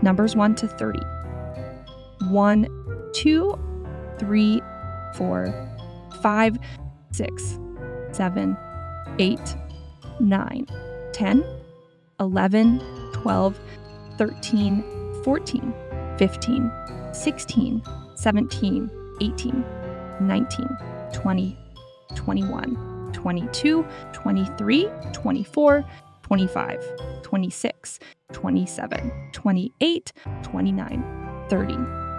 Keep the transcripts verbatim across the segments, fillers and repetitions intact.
Numbers one to thirty. one, two, three, four, five, six, seven, eight, nine, ten, eleven, twelve, thirteen, fourteen, fifteen, sixteen, seventeen, eighteen, nineteen, twenty, twenty-one, twenty-two, twenty-three, twenty-four, twenty-five, twenty-six, twenty-seven, twenty-eight, twenty-nine, thirty.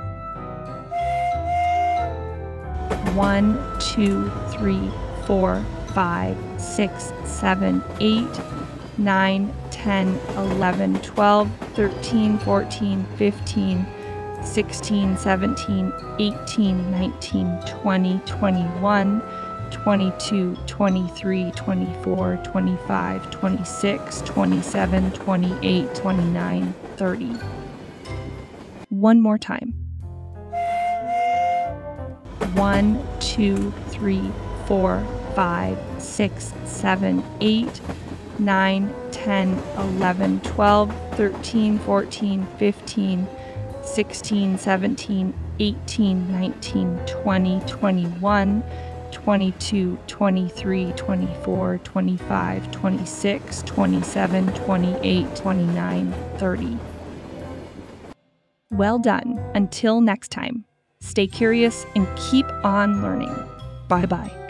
one, two, three, four, five, six, seven, eight, nine, ten, eleven, twelve, thirteen, fourteen, fifteen, sixteen, seventeen, eighteen, nineteen, twenty, twenty-one, twenty-two, twenty-three, twenty-four, twenty-five, twenty-six, twenty-seven, twenty-eight, twenty-nine, thirty. One more time. one, two, three, four, five, six, seven, eight, nine, ten, eleven, twelve, thirteen, fourteen, fifteen, sixteen, seventeen, eighteen, nineteen, twenty, twenty-one, twenty-two, twenty-three, twenty-four, twenty-five, twenty-six, twenty-seven, twenty-eight, twenty-nine, thirty. Well done. Until next time, stay curious and keep on learning. Bye-bye.